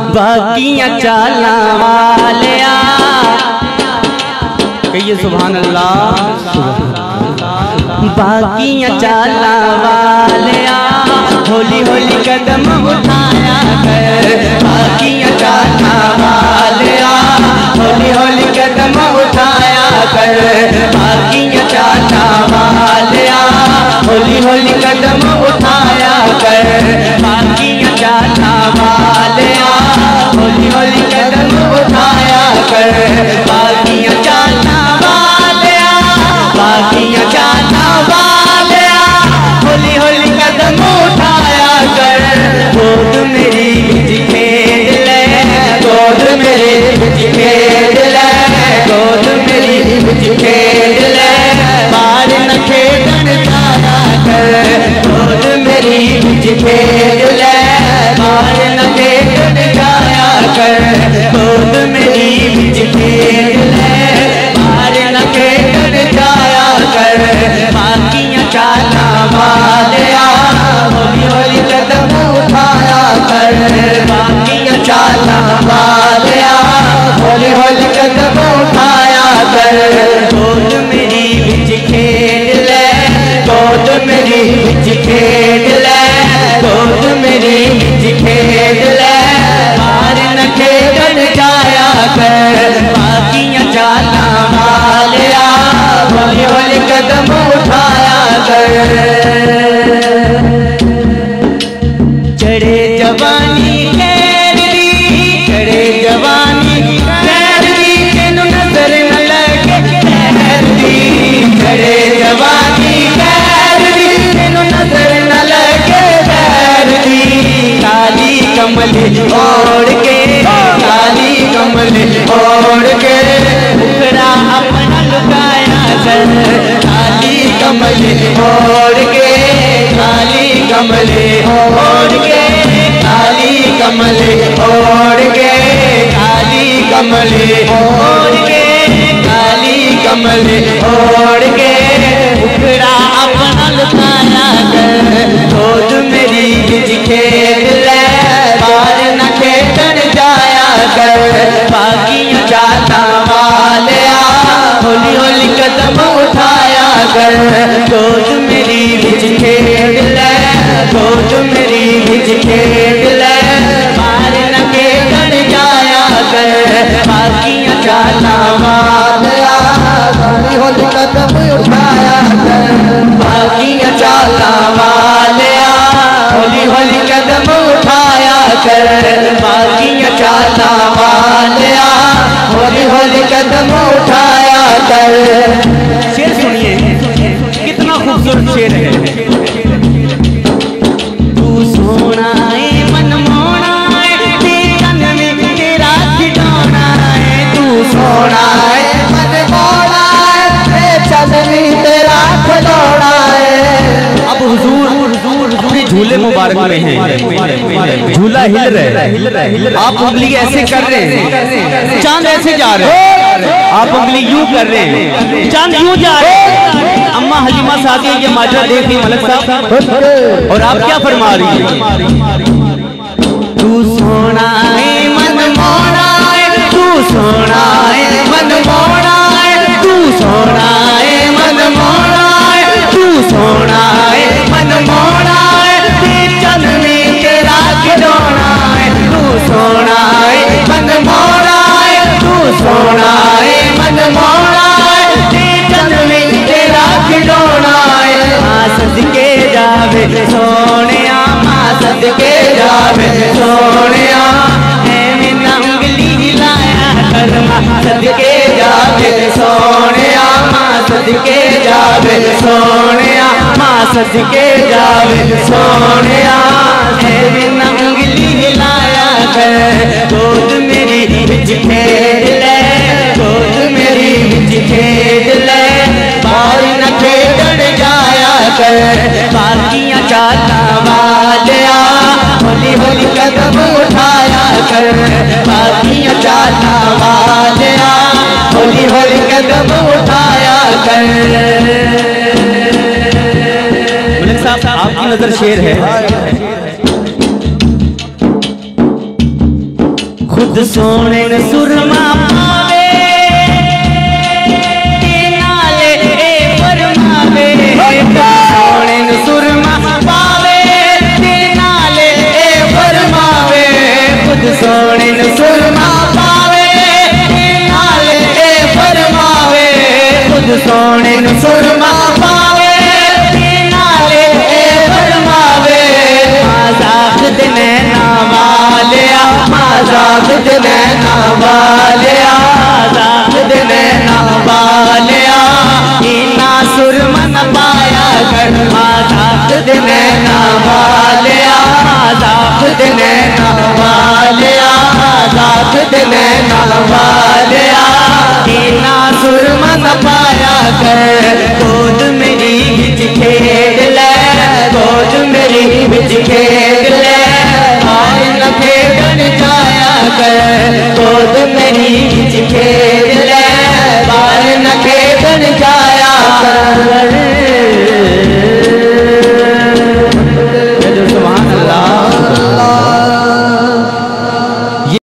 बाकियां चाला वालिया कहिए सुभान अल्लाह। बाकियां चाला वालिया होली होली कदम उठाया कर। बाकियां चाला वालिया होली होली कदम उठाया कर। बाकियां चाला वालिया होली होली कदम उठाया कर। बाकियां चाला वालिया होली होली कदम उठाया कर। बाकियां चाला वालिया बाकियां चाला वालिया होली होली कदम उठाया कर। गोद मेरी बिच खेल ले गोद मेरी बिच खेल ले गोद मेरी बिच खेल ले बाहर न खेलन जाया कर। गोद मेरी बिच खेल ले बाहर न खेलन जाया कर। गोद मेरी बिच खेल ले बाहर न खेलन जाया कर। बाकियां चाला वालिया होली होली कदम उठाया कर। बाकियां चाला वालिया होली होली कदम उठाया कर। गोद मेरी बिच खेल ले गोद मेरी बिच खेल ले गोद मेरी बिच खेल ले बाहर न खेलन जाया कर। बाकियां चाला वालिया होली होली कदम उठाया कर। चढ़े जवानी खैर दी चढ़े जवानी खैर दी तेनू नजर न लगे खैर दी। चढ़े जवानी खैर दी तेनू नजर न लगे खैर दी। काली कमल ओढ़ के काली कमल ओढ़ के मुखड़ा अपना लुकाया कर। काली कमल ओढ़ के काली कमल ओढ़ के काली कमल ओढ़ के काली कमल ओढ़ के काली कमल ओढ़ के मुखड़ा अपना लुकाया कर। गोद मेरी बिच खेल ले बाहर न खेलन जाया कर। बाकियां चाला वालिया होली होली कदम उठाया कर। गोद मेरी बिच खेल ले गोद मेरी बिच खेल ले बाहर न खेलन जाया कर। बाकियां चाला वालिया होली होली कदम उठाया कर। बाकियां चाला वालिया होली होली कदम उठाया कर। बाकियां चाला वालिया होली होली कदम उठाया कर। शेर सुनिए कितना खूबसूरत शेर है। तू सोना है मनमोना है तेरा में तेरा खिलौना है। तू सोना है मनमोना है तेरा में तेरा खिलौना है। अब हुजूर अपने झूले मुबारक में हैं। झूला हिल रहा है आप उंगली ऐसे कर रहे हैं चांद ऐसे जा रहे हैं। आप उंगली यूं कर रहे हैं चांद यूं जा रहे हैं। अम्मा हलीमा सादिया ये माजरा देख रही मलक साहब और आप क्या फरमा रही हैं। तू सोना है मनमोना है तू सोना है मनमोना है तू सोना है मनमोना है तू सोना है मनमोना है तेरा में तेरा खिलौना है। तू सोना है मनमोना है तू सोना है मनमोना है तेरा में तेरा खिलौना है। मां सदके जावे सोनिया मां सदके जावे सोनिया ऐवें ना उंगली हिलाया कर। मां सदके जावे सोनिया मां सदके जावे सोनिया मां सदके जावे सोनिया ऐवें ना उंगली हिलाया कर। गोद मेरी बिच खेल ले गोद मेरी बिच खेल ले बाहर न खेलन जाया कर। बाकियां चाला वालिया होली होली कदम उठाया कर। बाकियां चाला वालिया होली होली कदम उठाया कर। मलिक साहब आपकी नजर शेर है। खुद सोने न सुरमा पावे नाले फरमावे, सोने न सुरमा पावे नाले फरमावे, खुद सोने न सुरमा पावे नाले फरमावे, खुद सोने न सुरमा पावे नाले फरमावे। मजाक दिने ना वालिया, मजाक दिने ना वालिया, मजाक दिने ना वालिया, इना सुरमा न पाया कर, मजाक दिने ना वालिया, मजाक दिने ना वालिया, मजाक दिने ना वालिया, इना सुरमा न पाया कर। गोद मेरी बिच खेल ले, गोद मेरी बिच खेल ले, आए न खेलन जाया कर,